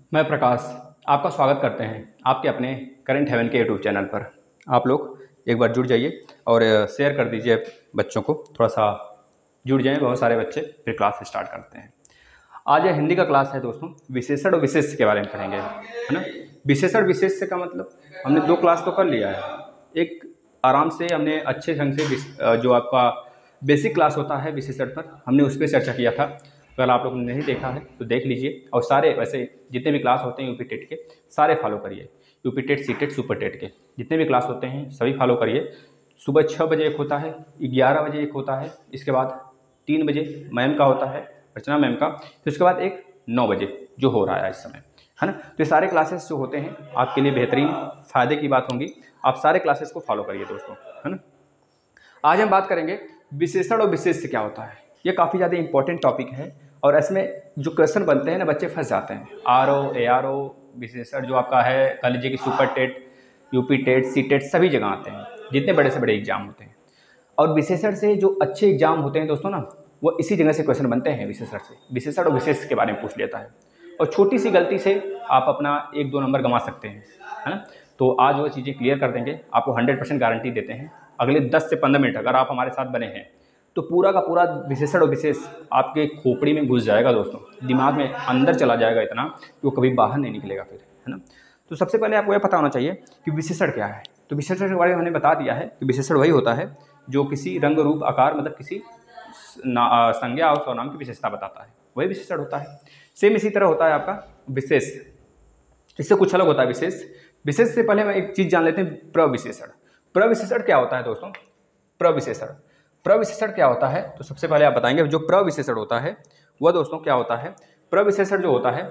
मैं प्रकाश आपका स्वागत करते हैं आपके अपने करंट हेवन के यूट्यूब चैनल पर। आप लोग एक बार जुड़ जाइए और शेयर कर दीजिए बच्चों को, थोड़ा सा जुड़ जाएं बहुत सारे बच्चे, फिर क्लास स्टार्ट करते हैं। आज यह हिंदी का क्लास है दोस्तों। विशेषण और विशेष्य के बारे में पढ़ेंगे, है ना। विशेषण विशेष्य का मतलब हमने 2 क्लास तो कर लिया है। एक आराम से हमने अच्छे ढंग से जो आपका बेसिक क्लास होता है विशेषण पर, हमने उस पर चर्चा किया था। अगर आप लोगों ने नहीं देखा है तो देख लीजिए। और सारे वैसे जितने भी क्लास होते हैं यूपी टेट के सारे फॉलो करिए। UP TET, C TET, super TET के जितने भी क्लास होते हैं सभी फॉलो करिए। सुबह 6 बजे एक होता है, 11 बजे एक होता है, इसके बाद 3 बजे मैम का होता है, अर्चना मैम का, फिर उसके बाद एक 9 बजे जो हो रहा है इस समय, है ना। तो ये सारे क्लासेस जो होते हैं आपके लिए बेहतरीन फ़ायदे की बात होंगी। आप सारे क्लासेस को फॉलो करिए दोस्तों, है ना। आज हम बात करेंगे विशेषण और विशेष्य क्या होता है। ये काफ़ी ज़्यादा इंपॉर्टेंट टॉपिक है और इसमें जो क्वेश्चन बनते हैं ना, बच्चे फंस जाते हैं। आरओ, एआरओ, विशेषण जो आपका है, कह लीजिए कि super TET, UP TET, C TET सभी जगह आते हैं, जितने बड़े से बड़े एग्जाम होते हैं। और विशेषण से जो अच्छे एग्जाम होते हैं दोस्तों ना, वो इसी जगह से क्वेश्चन बनते हैं। विशेषण से विशेषण और विशेष्य के बारे में पूछ लेता है और छोटी सी गलती से आप अपना 1-2 नंबर गंवा सकते हैं, है ना। तो आज वो चीज़ें क्लियर कर देंगे, आपको 100% गारंटी देते हैं। अगले 10 से 15 मिनट अगर आप हमारे साथ बने हैं तो पूरा का पूरा विशेषण और विशेष आपके खोपड़ी में घुस जाएगा दोस्तों, दिमाग में अंदर चला जाएगा इतना कि वो कभी बाहर नहीं निकलेगा फिर, है ना। तो सबसे पहले आपको यह पता होना चाहिए कि विशेषण क्या है। तो विशेषण के बारे में हमने बता दिया है कि विशेषण वही होता है जो किसी रंग, रूप, आकार, मतलब किसी संज्ञा और सर्वनाम की विशेषता बताता है, वही विशेषण होता है। सेम इसी तरह होता है आपका विशेष, इससे कुछ अलग होता है विशेष। विशेष से पहले हम एक चीज़ जान लेते हैं, प्रविशेषण। प्रविशेषण क्या होता है दोस्तों? प्रविशेषण प्रविशेषण क्या होता है तो सबसे पहले आप बताएंगे जो प्रविशेषण होता है वह दोस्तों क्या होता है। प्रविशेषण जो होता है,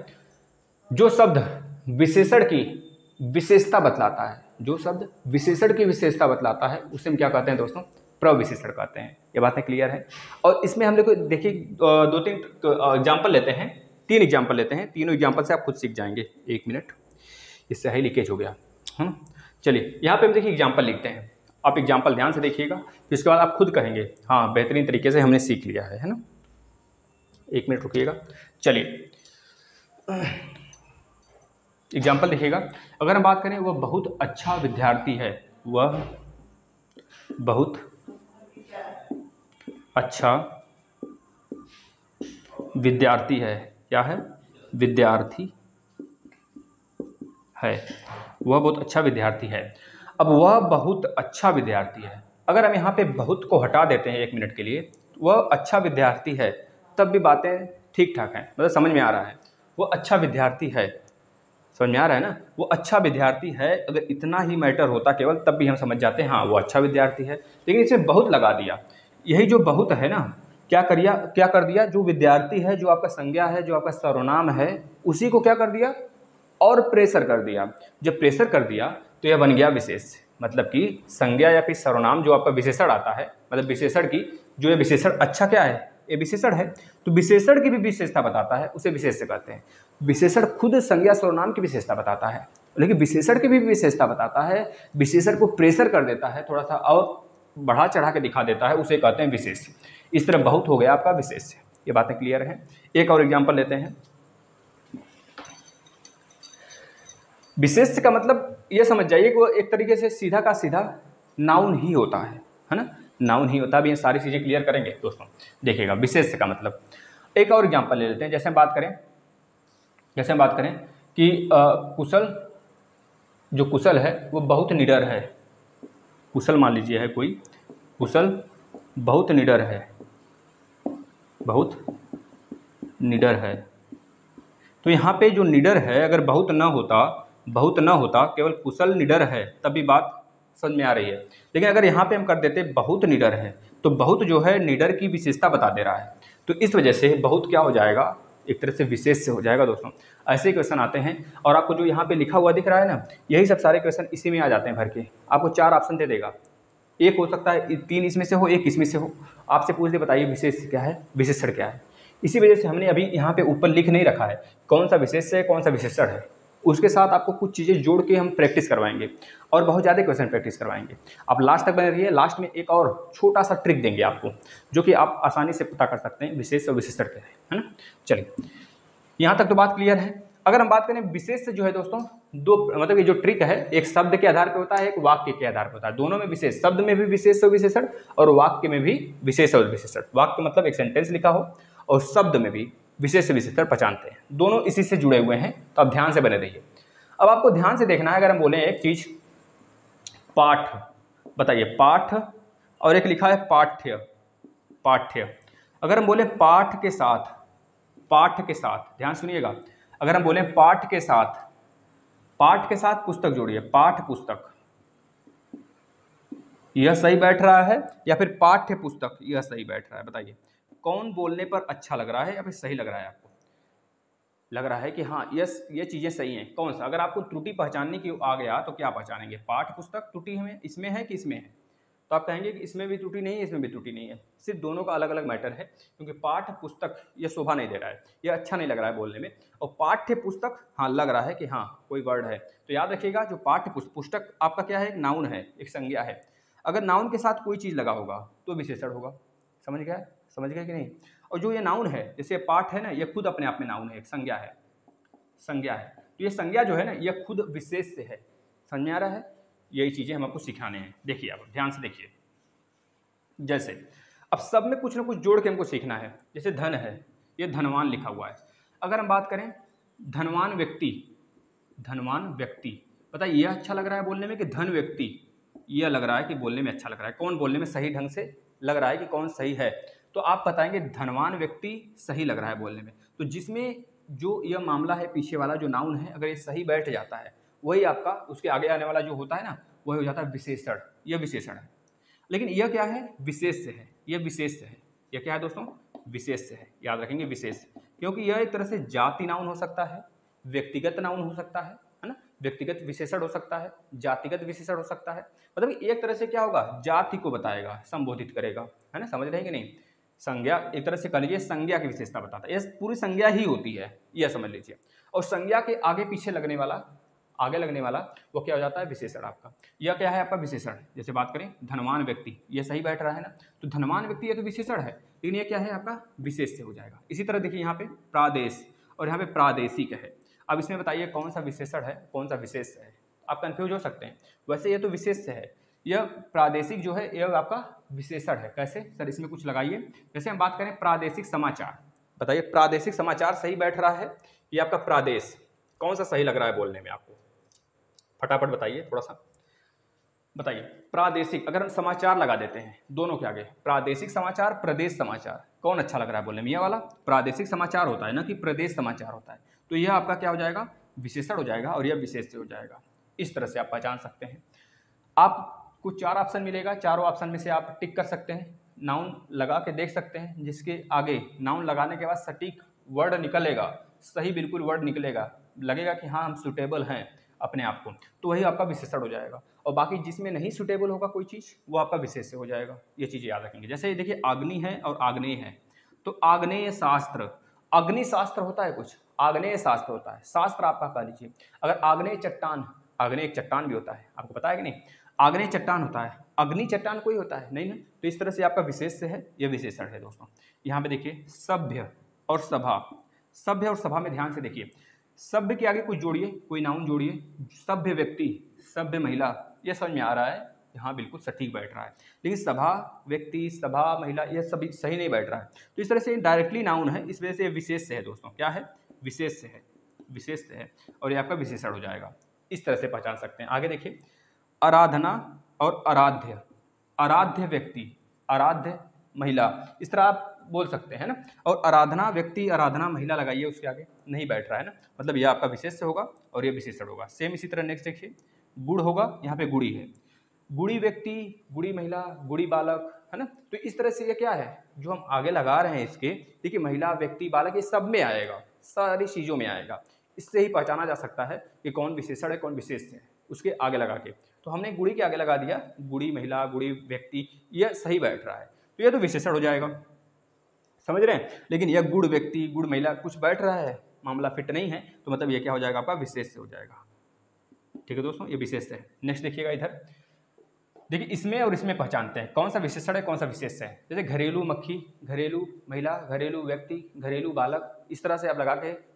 जो शब्द विशेषण की विशेषता बतलाता है, जो शब्द विशेषण की विशेषता बतलाता है उसे हम क्या कहते हैं दोस्तों? प्रविशेषण कहते हैं। ये बातें क्लियर है। और इसमें हम लोग देखिए 2-3 एग्जाम्पल लेते हैं, 3 एग्जाम्पल लेते हैं। तीनों एग्जाम्पल से आप खुद सीख जाएंगे। 1 मिनट, इससे हाई लीकेज हो गया। चलिए यहाँ पे हम देखिए एग्जाम्पल लिखते हैं। आप एग्जाम्पल ध्यान से देखिएगा, फिर उसके बाद आप खुद कहेंगे हाँ बेहतरीन तरीके से हमने सीख लिया है ना। 1 मिनट रुकिएगा। चलिए एग्जाम्पल देखिएगा। अगर हम बात करें, वह बहुत अच्छा विद्यार्थी है, वह बहुत अच्छा विद्यार्थी है। क्या है? विद्यार्थी है, वह बहुत अच्छा विद्यार्थी है। अब वह बहुत अच्छा विद्यार्थी है, अगर हम यहाँ पे बहुत को हटा देते हैं 1 मिनट के लिए, वह अच्छा विद्यार्थी है, तब भी बातें ठीक ठाक हैं, मतलब समझ में आ रहा है। वो अच्छा विद्यार्थी है, समझ में आ रहा है ना। वो अच्छा विद्यार्थी है, अगर इतना ही मैटर होता केवल, तब भी हम समझ जाते हैं हाँ वो अच्छा विद्यार्थी है। लेकिन इसे बहुत लगा दिया। यही जो बहुत है ना, क्या कर दिया, जो विद्यार्थी है, जो आपका संज्ञा है, जो आपका सर्वनाम है, उसी को क्या कर दिया और प्रेशर कर दिया। जब प्रेशर कर दिया तो यह बन गया विशेष। मतलब कि संज्ञा या फिर सर्वनाम जो आपका विशेषण आता है, मतलब विशेषण की जो ये विशेषण अच्छा क्या है, ये विशेषण है, तो विशेषण की भी विशेषता बताता है, उसे विशेष्य कहते हैं। विशेषण खुद संज्ञा सर्वनाम की विशेषता बताता है, लेकिन विशेषण की भी विशेषता बताता है। विशेषण को प्रेशर कर देता है, थोड़ा सा और बढ़ा चढ़ा के दिखा देता है, उसे कहते हैं विशेष। इस तरह बहुत हो गया आपका विशेष। ये बातें क्लियर हैं। एक और एग्जाम्पल लेते हैं। विशेष्य का मतलब ये समझ जाइए कि वो एक तरीके से सीधा का सीधा नाउन ही होता है ना। नाउन ही होता है। अभी ये सारी चीज़ें क्लियर करेंगे दोस्तों, देखिएगा विशेष्य का मतलब। एक और एग्जांपल ले लेते हैं। जैसे हम बात करें कि कुशल, जो कुशल है वो बहुत निडर है। कुशल मान लीजिए है कोई, कुशल बहुत निडर है, बहुत निडर है। तो यहाँ पे जो निडर है, अगर बहुत न होता, केवल कुशल निडर है, तब भी बात समझ में आ रही है। लेकिन अगर यहाँ पे हम कर देते बहुत निडर है, तो बहुत जो है निडर की विशेषता बता दे रहा है, तो इस वजह से बहुत क्या हो जाएगा, एक तरह से विशेष से हो जाएगा दोस्तों। ऐसे क्वेश्चन आते हैं और आपको जो यहाँ पे लिखा हुआ दिख रहा है ना, यही सब सारे क्वेश्चन इसी में आ जाते हैं भर के। आपको 4 ऑप्शन दे देगा, एक हो सकता है 3 इसमें से हो, एक इसमें से हो। आपसे पूछ दे बताइए विशेष क्या है, विशेषण क्या है। इसी वजह से हमने अभी यहाँ पे ऊपर लिख नहीं रखा है कौन सा विशेष है कौन सा विशेषण है। उसके साथ आपको कुछ चीज़ें जोड़ के हम प्रैक्टिस करवाएंगे और बहुत ज़्यादा क्वेश्चन प्रैक्टिस करवाएंगे। आप लास्ट तक बने रहिए। लास्ट में एक और छोटा सा ट्रिक देंगे आपको, जो कि आप आसानी से पता कर सकते हैं विशेष और विशेषण क्या है ना। चलिए यहाँ तक तो बात क्लियर है। अगर हम बात करें विशेष से जो है दोस्तों, दो मतलब ये जो ट्रिक है, एक शब्द के आधार पे होता है, एक वाक्य के आधार पे होता है। दोनों में विशेष, शब्द में भी विशेष और विशेषण और वाक्य में भी विशेष और विशेषण। वाक्य मतलब एक सेंटेंस लिखा हो और शब्द में भी विशेष से विशेषण पहचानते हैं, दोनों इसी से जुड़े हुए हैं। तो आप ध्यान से बने रहिए। अब आपको ध्यान से देखना है, अगर हम बोले एक चीज पाठ, बताइए पाठ, और एक लिखा है पाठ्य, पाठ्य। अगर हम बोले पाठ के साथ, पाठ के साथ, ध्यान सुनिएगा, अगर हम बोले पाठ के साथ पुस्तक जोड़िए, पाठ पुस्तक, यह सही बैठ रहा है या फिर पाठ्य पुस्तक यह सही बैठ रहा है? बताइए कौन बोलने पर अच्छा लग रहा है या फिर सही लग रहा है? आपको लग रहा है कि हाँ ये चीजें सही हैं, कौन सा? अगर आपको त्रुटि पहचानने की आ गया तो क्या पहचानेंगे? पाठ पुस्तक त्रुटि हमें इसमें है कि इसमें है? तो आप कहेंगे कि इसमें भी त्रुटि नहीं है, इसमें भी त्रुटि नहीं है, सिर्फ दोनों का अलग अलग मैटर है। क्योंकि पाठ पुस्तक ये शोभा नहीं दे रहा है, ये अच्छा नहीं लग रहा है बोलने में, और पाठ्य पुस्तक हाँ लग रहा है कि हाँ कोई वर्ड है। तो याद रखिएगा, जो पाठ्य पुस्तक आपका क्या है, एक नाउन है, एक संज्ञा है। अगर नाउन के साथ कोई चीज़ लगा होगा तो विशेषण होगा। समझ गया? समझ गया कि नहीं? और जो ये नाउन है, जैसे पाठ है ना, ये खुद अपने आप में नाउन है, एक संज्ञा है, संज्ञा है। तो ये संज्ञा जो है ना, ये खुद विशेष से है। समझ में आ रहा है? यही चीजें हम आपको सिखाने हैं। देखिए आप ध्यान से देखिए, जैसे अब सब में कुछ ना कुछ जोड़ के हमको सीखना है। जैसे धन है, ये धनवान लिखा हुआ है। अगर हम बात करें धनवान व्यक्ति, धनवान व्यक्ति, पता है यह अच्छा लग रहा है बोलने में कि धन व्यक्ति? यह लग रहा है कि बोलने में अच्छा लग रहा है। कौन बोलने में सही ढंग से लग रहा है कि कौन सही है? तो आप बताएंगे धनवान व्यक्ति सही लग रहा है बोलने में। तो जिसमें जो यह मामला है, पीछे वाला जो नाउन है, अगर ये सही बैठ जाता है, वही आपका उसके आगे आने वाला जो होता है ना, वही हो जाता है विशेषण। यह विशेषण है। लेकिन यह क्या है? विशेष से है। यह विशेष से है। यह क्या है दोस्तों? विशेष से है। याद रखेंगे विशेष, क्योंकि यह एक तरह से जाति नाउन हो सकता है, व्यक्तिगत नाउन हो सकता है ना, व्यक्तिगत विशेषण हो सकता है, जातिगत विशेषण हो सकता है। मतलब एक तरह से क्या होगा, जाति को बताएगा, संबोधित करेगा, है ना। समझ रहे हैं कि नहीं? संज्ञा एक तरह से कह लीजिए संज्ञा की विशेषता बताता है। यह पूरी संज्ञा ही होती है, यह समझ लीजिए। और संज्ञा के आगे पीछे लगने वाला, आगे लगने वाला वो क्या हो जाता है? विशेषण आपका। यह क्या है आपका? विशेषण। जैसे बात करें धनवान व्यक्ति, ये सही बैठ रहा है ना, तो धनवान व्यक्ति ये तो विशेषण है, लेकिन ये क्या है आपका? विशेष से हो जाएगा। इसी तरह देखिए यहाँ पे प्रादेश और यहाँ पे प्रादेशिक है। अब इसमें बताइए कौन सा विशेषण है, कौन सा विशेष है? आप कंफ्यूज हो सकते हैं। वैसे ये तो विशेष से है, यह प्रादेशिक जो है यह आपका विशेषण है। कैसे सर? इसमें कुछ लगाइए। जैसे हम बात करें प्रादेशिक समाचार, बताइए प्रादेशिक समाचार सही बैठ रहा है? ये आपका प्रादेश कौन सा सही लग रहा है बोलने में आपको? फटाफट बताइए, थोड़ा सा बताइए। प्रादेशिक, अगर हम समाचार लगा देते हैं दोनों के आगे, प्रादेशिक समाचार, प्रदेश समाचार, कौन अच्छा लग रहा है बोलने में? यह वाला प्रादेशिक समाचार होता है ना कि प्रदेश समाचार होता है। तो यह आपका क्या हो जाएगा? विशेषण हो जाएगा, और यह विशेष से हो जाएगा। इस तरह से आप पहचान सकते हैं। आपको 4 ऑप्शन मिलेगा, चारों ऑप्शन में से आप टिक कर सकते हैं, नाउन लगा के देख सकते हैं। जिसके आगे नाउन लगाने के बाद सटीक वर्ड निकलेगा, सही बिल्कुल वर्ड निकलेगा, लगेगा कि हाँ हम सुटेबल हैं अपने आप को, तो वही आपका विशेषण हो जाएगा। और बाकी जिसमें नहीं सुटेबल होगा कोई चीज़, वो आपका विशेष से हो जाएगा। ये चीज़ याद रखेंगे। जैसे देखिए अग्नि है और आग्नेय है, तो आग्नेय शास्त्र, अग्नि शास्त्र होता है कुछ, आग्नेय शास्त्र होता है, शास्त्र आपका कह लीजिए। अगर आग्नेय चट्टान, आग्नेय एक चट्टान भी होता है, आपको पता है कि नहीं? आग्नेय चट्टान होता है, अग्नि चट्टान कोई होता है नहीं ना। तो इस तरह से आपका विशेष से है, यह विशेषण है दोस्तों। यहाँ पे देखिए सभ्य और सभा, सभ्य और सभा में ध्यान से देखिए। सभ्य के आगे कुछ जोड़िए, कोई नाउन जोड़िए। सभ्य व्यक्ति, सभ्य महिला, यह समझ में आ रहा है, हाँ बिल्कुल सटीक बैठ रहा है। लेकिन सभा व्यक्ति, सभा महिला, यह सभी सही नहीं बैठ रहा है। तो इस तरह से डायरेक्टली नाउन है, इस वजह से विशेष से है दोस्तों। क्या है? विशेष से है, विशेष से है, और ये आपका विशेषण हो जाएगा। इस तरह से पहचान सकते हैं। आगे देखिए आराधना और आराध्य, आराध्य व्यक्ति, आराध्य महिला, इस तरह आप बोल सकते हैं ना। और आराधना व्यक्ति, आराधना महिला लगाइए उसके आगे, नहीं बैठ रहा है ना, मतलब यह आपका विशेष से होगा और यह विशेषण होगा। सेम इसी तरह नेक्स्ट देखिए गुड़ होगा, यहाँ पे गुड़ी है, गुड़ी व्यक्ति, गुड़ी महिला, गुड़ी बालक, है ना। तो इस तरह से ये क्या है जो हम आगे लगा रहे हैं इसके, देखिए महिला, व्यक्ति, बालक, ये सब में आएगा, सारी चीज़ों में आएगा। इससे ही पहचाना जा सकता है कि कौन विशेषण है कौन विशेष है, उसके आगे लगा के। तो हमने गुड़ी के आगे लगा दिया, गुड़ी महिला, गुड़ी व्यक्ति, यह सही बैठ रहा है, तो यह तो विशेषण हो जाएगा, समझ रहे हैं। लेकिन यह गुड़ व्यक्ति, गुड़ महिला कुछ बैठ रहा है, मामला फिट नहीं है, तो मतलब यह क्या हो जाएगा आपका? विशेष से हो जाएगा। ठीक है दोस्तों, ये विशेष है। नेक्स्ट देखिएगा इधर, देखिए इसमें और इसमें पहचानते हैं कौन सा विशेषण है कौन सा विशेष है। जैसे घरेलू मक्खी, घरेलू महिला, घरेलू व्यक्ति, घरेलू बालक, इस तरह से आप लगा के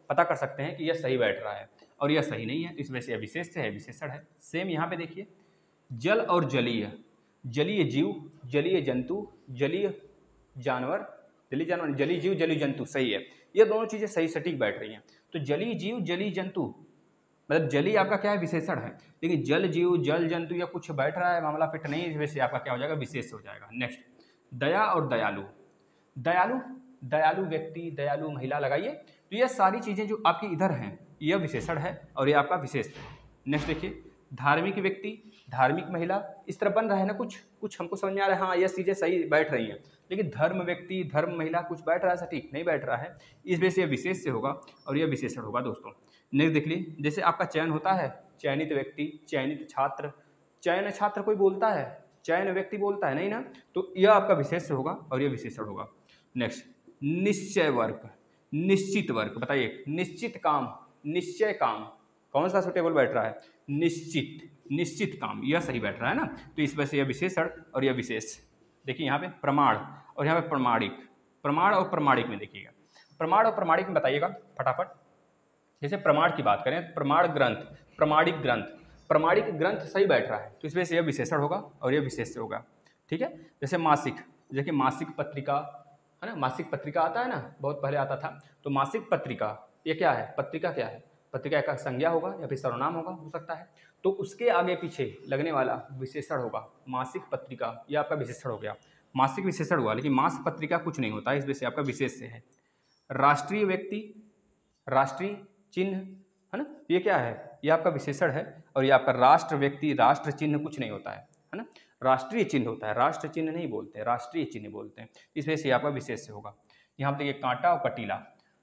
पता कर सकते हैं कि यह सही बैठ रहा है और यह सही नहीं है, तो इस वजह से यह विशेष है, विशेषण है। सेम यहाँ पे देखिए, जल और जलीय, जलीय जीव, जलीय जंतु, जलीय जानवर, जलीय जानवर, जलीय जीव, जलीय जंतु, सही है। ये दोनों चीज़ें सही सटीक बैठ रही हैं। तो जलीय जीव, जलीय जंतु, मतलब जलीय आपका क्या है, विशेषण है, लेकिन जल जीव, जल जंतु या कुछ बैठ रहा है, मामला फिट नहीं, इस वजह से आपका क्या हो जाएगा, विशेष हो जाएगा। नेक्स्ट, दया और दयालु, दयालु, दयालु व्यक्ति, दयालु महिला लगाइए, तो ये सारी चीज़ें जो आपकी इधर हैं यह विशेषण है और ये आपका विशेष है। नेक्स्ट देखिए, धार्मिक व्यक्ति, धार्मिक महिला, इस तरह बन रहा है ना, कुछ कुछ हमको समझ में आ रहा है, हाँ ये चीज़ें सही बैठ रही हैं, लेकिन धर्म व्यक्ति, धर्म महिला कुछ बैठ रहा है सटीक नहीं बैठ रहा है, इस वजह से यह विशेष से होगा और यह विशेषण होगा दोस्तों। नेक्स्ट देख लीजिए, जैसे आपका चयन होता है, चयनित व्यक्ति, चयनित छात्र, चयन छात्र कोई बोलता है, चयन व्यक्ति बोलता है नहीं ना, तो यह आपका विशेष से होगा और यह विशेषण होगा। नेक्स्ट, निश्चय वर्ग, निश्चित वर्ग, बताइए, निश्चित काम, निश्चय काम, कौन सा सुटेबल बैठ रहा है, निश्चित, निश्चित काम, यह सही बैठ रहा है ना, तो इस वजह से यह विशेषण और यह विशेष। देखिए यहाँ पे प्रमाण और यहाँ पे प्रमाणिक, प्रमाण और प्रमाणिक में देखिएगा, प्रमाण और प्रमाणिक में बताइएगा फटाफट। जैसे प्रमाण की बात करें, प्रमाण ग्रंथ, प्रमाणिक ग्रंथ, प्रमाणिक ग्रंथ सही बैठ रहा है, तो इस वजह से यह विशेषण होगा और यह विशेष से होगा। ठीक है, जैसे मासिक, जैसे मासिक पत्रिका है ना, मासिक पत्रिका आता है ना, बहुत पहले आता था, तो मासिक पत्रिका ये क्या है, पत्रिका क्या है, पत्रिका का संज्ञा होगा या फिर सर्वनाम होगा, हो सकता है, तो उसके आगे पीछे लगने वाला विशेषण होगा मासिक पत्रिका, यह आपका विशेषण हो गया, मासिक विशेषण हुआ, लेकिन मास पत्रिका कुछ नहीं होता, इस वजह से आपका विशेष से है। राष्ट्रीय व्यक्ति, राष्ट्रीय चिन्ह है ना, ये क्या है, ये आपका विशेषण है और ये आपका राष्ट्र व्यक्ति, राष्ट्र चिन्ह कुछ नहीं होता है ना, राष्ट्रीय चिन्ह होता है, राष्ट्र चिन्ह नहीं बोलते, राष्ट्रीय चिन्ह बोलते हैं, इस वजह से आपका विशेष से होगा। यहाँ पर देखिए कांटा और कटीला,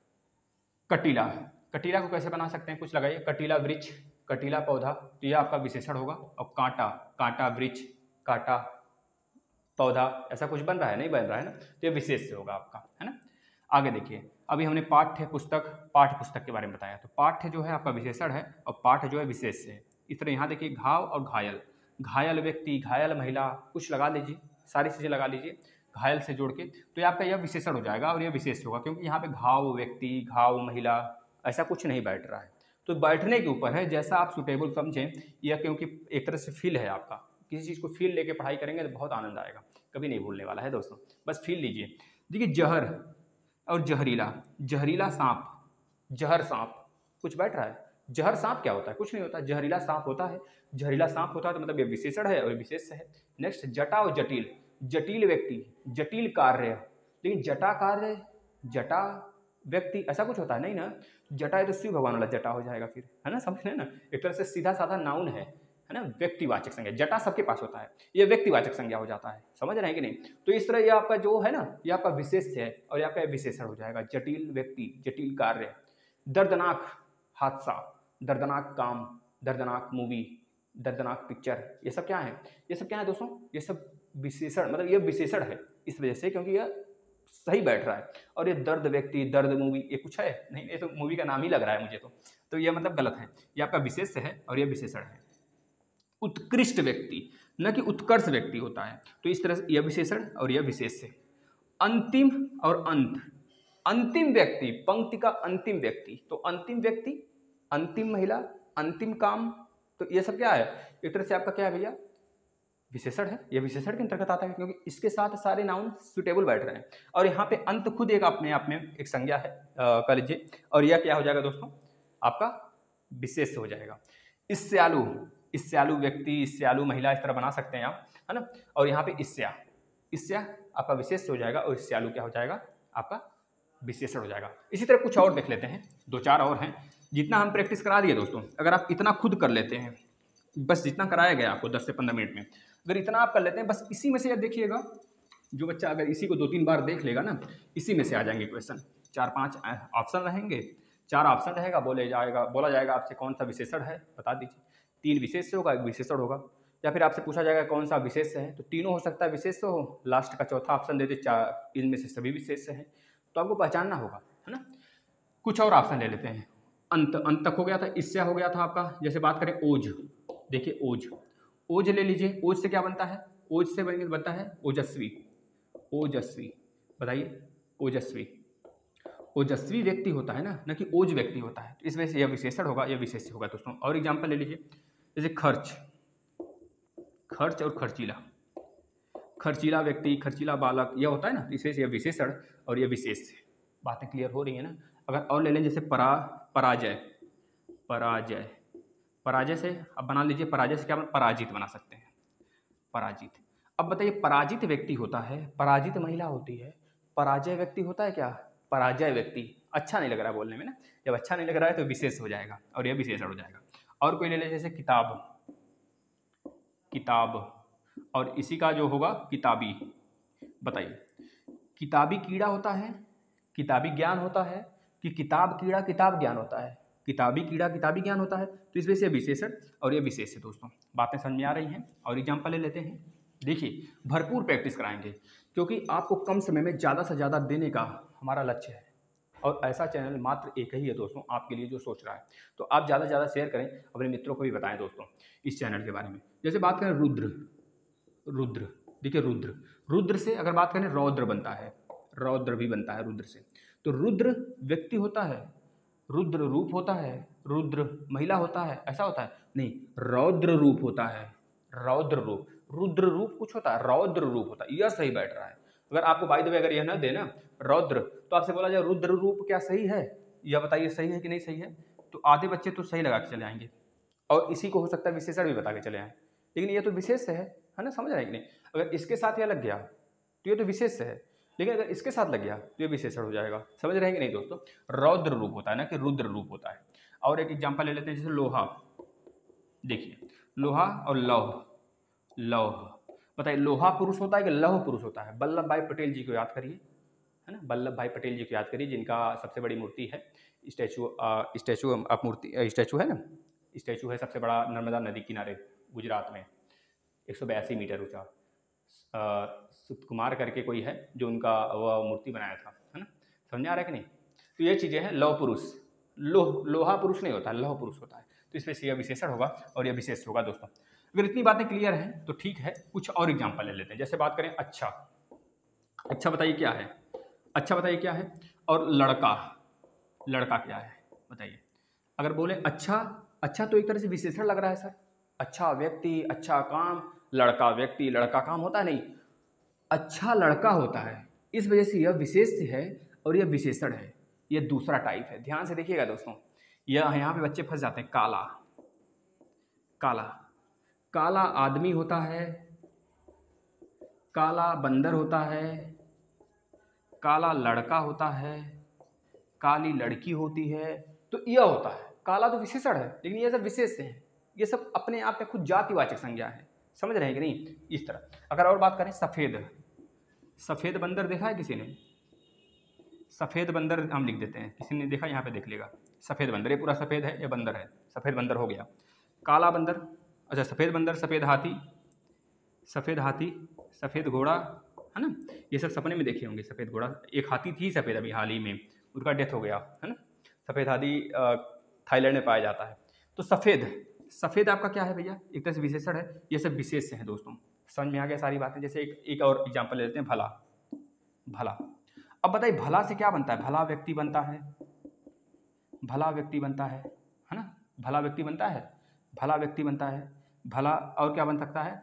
कटीला, कटीला को कैसे बना सकते हैं, कुछ लगाइए, कटीला वृक्ष, कटीला पौधा, तो यह आपका विशेषण होगा। और कांटा, कांटा वृक्ष, कांटा पौधा, ऐसा कुछ बन रहा है, नहीं बन रहा है ना, तो यह विशेष से होगा आपका, है ना। आगे देखिए, अभी हमने पाठ्य पुस्तक, पाठ्य पुस्तक के बारे में बताया, तो पाठ्य जो है आपका विशेषण है और पाठ जो है विशेष से है। इस तरह यहाँ देखिए, घाव और घायल, घायल व्यक्ति, घायल महिला, कुछ लगा लीजिए, सारी चीज़ें लगा लीजिए घायल से जोड़ के, तो ये आपका यह विशेषण हो जाएगा और यह विशेष होगा, क्योंकि यहाँ पे घाव व्यक्ति, घाव महिला, ऐसा कुछ नहीं बैठ रहा है, तो बैठने के ऊपर है, जैसा आप सुटेबल समझें, यह क्योंकि एक तरह से फील है आपका, किसी चीज़ को फील लेके पढ़ाई करेंगे तो बहुत आनंद आएगा, कभी नहीं भूलने वाला है दोस्तों, बस फील लीजिए। देखिए जहर और जहरीला, जहरीला सांप, जहर सांप, कुछ बैठ रहा है, जहर सांप क्या होता है, कुछ नहीं होता, जहरीला सांप होता है, जहरीला सांप होता है, तो मतलब ये विशेषण है और विशेष है। नेक्स्ट, जटा और जटिल, जटिल व्यक्ति, जटिल कार्य, लेकिन जटा कार्य, जटा व्यक्ति, ऐसा कुछ होता है नहीं ना, जटा है तो शिव भगवान वाला जटा हो जाएगा फिर, है ना, समझ रहे हैं ना, एक तरह से सीधा साधा नाउन है ना, व्यक्तिवाचक संज्ञा, जटा सबके पास होता है, ये व्यक्तिवाचक संज्ञा हो जाता है, समझ रहे हैं कि नहीं। तो इस तरह ये आपका जो है ना, ये आपका विशेष है और ये आपका विशेषण हो जाएगा, जटिल व्यक्ति, जटिल कार्य, दर्दनाक हादसा, दर्दनाक काम, दर्दनाक मूवी, दर्दनाक पिक्चर, ये सब क्या है, ये सब क्या है दोस्तों, ये सब विशेषण, मतलब ये विशेषण है इस वजह से, क्योंकि यह सही बैठ रहा है। और ये दर्द व्यक्ति, दर्द मूवी, ये कुछ है नहीं, ये तो मूवी का नाम ही लग रहा है मुझे तो ये मतलब गलत है, ये आपका विशेष है और ये विशेषण है। उत्कृष्ट व्यक्ति, न कि उत्कर्ष व्यक्ति होता है, तो इस तरह से यह विशेषण और यह विशेष है। अंतिम और अंत, अंतिम व्यक्ति, पंक्ति का अंतिम व्यक्ति, तो अंतिम व्यक्ति, अंतिम महिला, अंतिम काम, तो ये सब क्या है, एक तरह से आपका क्या है भैया, विशेषण है, यह विशेषण के अंतर्गत आता है, क्योंकि इसके साथ सारे नाउन सुटेबल बैठ रहे हैं। और यहाँ पे अंत खुद एक अपने आप में एक संज्ञा है, कह लीजिए, और यह क्या हो जाएगा दोस्तों, आपका विशेष हो जाएगा। ईर्ष्यालु, ईर्ष्यालु व्यक्ति, ईर्ष्यालु महिला, इस तरह बना सकते हैं आप, है ना। और यहाँ पे ईर्ष्या, ईर्ष्या आपका विशेष हो जाएगा और ईर्ष्यालु क्या हो जाएगा, आपका विशेषण हो जाएगा। इसी तरह कुछ और देख लेते हैं, दो चार और हैं, जितना हम प्रैक्टिस करा दिए दोस्तों, अगर आप इतना खुद कर लेते हैं, बस जितना कराया गया आपको 10 से 15 मिनट में, अगर इतना आप कर लेते हैं, बस इसी में से देखिएगा, जो बच्चा अगर इसी को 2-3 बार देख लेगा ना, इसी में से आ जाएंगे क्वेश्चन। 4-5 ऑप्शन रहेंगे, 4 ऑप्शन रहेगा, बोला जाएगा आपसे कौन सा विशेषण है, बता दीजिए। 3 विशेष होगा, 1 विशेषण होगा, या फिर आपसे पूछा जाएगा कौन सा विशेष है, तो तीनों हो सकता है विशेष हो, लास्ट का चौथा ऑप्शन दे दे 4 इनमें से सभी विशेष हैं, तो आपको पहचानना होगा, है ना। कुछ और ऑप्शन ले लेते हैं। अंत, अंत तक हो गया था, इससे हो गया था आपका। जैसे बात करें ओज, देखिए ओज, ओज ले लीजिए, ओज से क्या बनता है, ओज से बनता है ओजस्वी, ओजस्वी, बताइए ओजस्वी, ओजस्वी व्यक्ति होता है ना, न कि ओज व्यक्ति होता है। तो इस वजह से यह विशेषण होगा, यह विशेष्य होगा दोस्तों। और एग्जाम्पल ले लीजिए, जैसे खर्च, खर्च और खर्चीला, खर्चीला व्यक्ति, खर्चीला बालक, यह होता है ना, इस वजह से यह विशेषण और यह विशेष्य। बातें क्लियर हो रही है ना। अगर और ले लें जैसे पराजय, पराजय, पराजय से अब बना लीजिए, पराजय से क्या पराजित बना सकते हैं, पराजित। अब बताइए, पराजित व्यक्ति होता है, पराजित महिला होती है, पराजय व्यक्ति होता है क्या, पराजय व्यक्ति। अच्छा नहीं लग रहा है बोलने में ना, जब अच्छा नहीं लग रहा है तो विशेष हो जाएगा और यह विशेषण हो जाएगा। और कोई ले ले जैसे किताब, किताब, और इसी का जो होगा किताबी। बताइए, किताबी कीड़ा होता है, किताबी ज्ञान होता है, कि किताब कीड़ा किताब ज्ञान होता है, किताबी कीड़ा किताबी ज्ञान होता है। तो इस वजह से विशेषण और ये विशेष है दोस्तों। बातें समझ में आ रही हैं। और एग्जाम्पल ले लेते हैं। देखिए, भरपूर प्रैक्टिस कराएंगे, क्योंकि आपको कम समय में ज़्यादा से ज़्यादा देने का हमारा लक्ष्य है। और ऐसा चैनल मात्र एक ही है दोस्तों आपके लिए जो सोच रहा है। तो आप ज़्यादा से ज़्यादा शेयर करें, अपने मित्रों को भी बताएं दोस्तों इस चैनल के बारे में। जैसे बात करें रुद्र, रुद्र, देखिए रुद्र, रुद्र से अगर बात करें रौद्र बनता है, रौद्र भी बनता है रुद्र से। तो रुद्र व्यक्ति होता है, रुद्र रूप होता है, रुद्र महिला होता है, ऐसा होता है नहीं, रौद्र रूप होता है, रौद्र रूप, रुद्र रूप कुछ होता है, रौद्र रूप होता है, यह सही बैठ रहा है। अगर आपको बाय द वे अगर यह ना दे ना रौद्र, तो आपसे बोला जाए रुद्र रूप क्या सही है, यह बताइए सही है कि नहीं सही है। तो आधे बच्चे तो सही लगा के चले आएंगे, और इसी को हो सकता है विशेषण भी बता के चले आए, लेकिन ये तो विशेष है ना, समझ रहे हैं कि नहीं। अगर इसके साथ यह लग गया तो ये तो विशेष है, लेकिन अगर इसके साथ लग गया तो ये विशेषण हो जाएगा। समझ रहे हैं कि नहीं दोस्तों। रौद्र रूप होता है ना कि रुद्र रूप होता है। और एक एग्जांपल ले लेते हैं, जैसे लोहा। देखिए, लोहा और लौह, लौह, बताइए लोहा पुरुष होता है कि लौह पुरुष होता है। वल्लभ भाई पटेल जी को याद करिए, है ना, वल्लभ भाई पटेल जी को याद करिए, जिनका सबसे बड़ी मूर्ति है स्टैचू, आप मूर्ति स्टैचू है ना, स्टैचू है सबसे बड़ा नर्मदा नदी किनारे गुजरात में, 182 मीटर ऊंचा। सुत कुमार करके कोई है जो उनका वह मूर्ति बनाया था, है ना। समझ आ रहा है कि नहीं। तो ये चीज़ें हैं। लौह पुरुष, लोहा पुरुष नहीं होता, लौह पुरुष होता है। तो इसमें से यह विशेषण होगा और यह विशेष होगा दोस्तों। अगर इतनी बातें क्लियर हैं तो ठीक है, कुछ और एग्जाम्पल ले लेते हैं। जैसे बात करें अच्छा, अच्छा बताइए क्या है, अच्छा बताइए क्या है। और लड़का, लड़का क्या है बताइए। अगर बोले अच्छा, अच्छा तो एक तरह से विशेषण लग रहा है सर, अच्छा व्यक्ति, अच्छा काम, लड़का व्यक्ति, लड़का काम होता है नहीं, अच्छा लड़का होता है। इस वजह से यह विशेष्य है और यह विशेषण है, यह दूसरा टाइप है। ध्यान से देखिएगा दोस्तों, यह यहाँ पे बच्चे फंस जाते हैं। काला, काला, काला आदमी होता है, काला बंदर होता है, काला लड़का होता है, काली लड़की होती है। तो यह होता है, काला तो विशेषण है, लेकिन ये सब विशेष हैं। ये सब अपने आप में खुद जातिवाचक संज्ञा है। समझ रहे हैं कि नहीं। इस तरह अगर और बात करें, सफ़ेद, सफ़ेद बंदर देखा है किसी ने, सफ़ेद बंदर हम लिख देते हैं, किसी ने देखा यहाँ पे देख लेगा। सफ़ेद बंदर, ये पूरा सफ़ेद है, ये बंदर है, सफ़ेद बंदर हो गया। काला बंदर, अच्छा सफ़ेद बंदर, सफ़ेद हाथी, सफ़ेद हाथी, सफ़ेद घोड़ा, है ना। ये सब सपने में देखे होंगे। सफ़ेद घोड़ा, एक हाथी थी सफ़ेद अभी हाल ही में, उनका डेथ हो गया, है ना। सफ़ेद हाथी थाईलैंड में पाया जाता है। तो सफ़ेद, सफ़ेद आपका क्या है भैया, एक तरह से विशेषण है। ये सब विशेष हैं दोस्तों। समझ में आ गया सारी बातें। जैसे एक और एग्जाम्पल ले लेते हैं, भला, भला। अब बताइए भला से क्या बनता है, भला व्यक्ति बनता है, भला व्यक्ति बनता है ना, भला व्यक्ति बनता है, भला व्यक्ति बनता है, भला और क्या बन सकता है,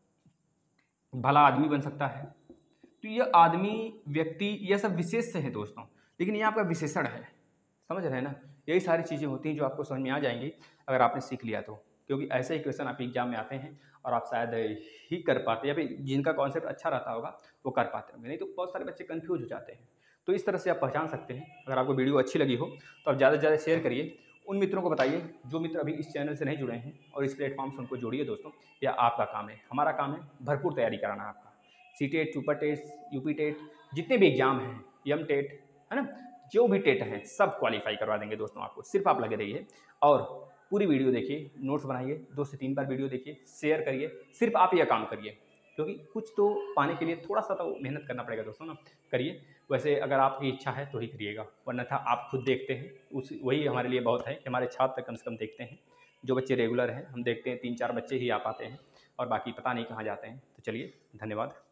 भला आदमी बन सकता है। तो ये आदमी, व्यक्ति, ये सब विशेष से है दोस्तों, लेकिन ये आपका विशेषण है। समझ रहे हैं ना। यही सारी चीज़ें होती हैं जो आपको समझ में आ जाएंगी अगर आपने सीख लिया तो, क्योंकि ऐसे ही क्वेश्चन आपके एग्जाम में आते हैं और आप शायद ही कर पाते, या फिर जिनका कॉन्सेप्ट अच्छा रहता होगा वो कर पाते होंगे, नहीं तो बहुत सारे बच्चे कंफ्यूज हो जाते हैं। तो इस तरह से आप पहचान सकते हैं। अगर आपको वीडियो अच्छी लगी हो तो आप ज़्यादा से ज़्यादा शेयर करिए, उन मित्रों को बताइए जो मित्र अभी इस चैनल से नहीं जुड़े हैं, और इस प्लेटफॉर्म से उनको जोड़िए दोस्तों। यह आपका काम है, हमारा काम है भरपूर तैयारी कराना आपका। CTET, super test, UP TET, जितने भी एग्जाम हैं, यम टेट, है ना, जो भी टेट हैं सब क्वालिफाई करवा देंगे दोस्तों आपको। सिर्फ आप लगे रहिए और पूरी वीडियो देखिए, नोट्स बनाइए, 2 से 3 बार वीडियो देखिए, शेयर करिए। सिर्फ आप यह काम करिए, क्योंकि कुछ तो पाने के लिए थोड़ा सा तो मेहनत करना पड़ेगा दोस्तों ना। करिए, वैसे अगर आपकी इच्छा है तो ही करिएगा, वरना था आप खुद देखते हैं वही हमारे लिए बहुत है कि हमारे छात्र कम से कम देखते हैं। जो बच्चे रेगुलर हैं हम देखते हैं, 3-4 बच्चे ही आ पाते हैं और बाकी पता नहीं कहाँ जाते हैं। तो चलिए, धन्यवाद।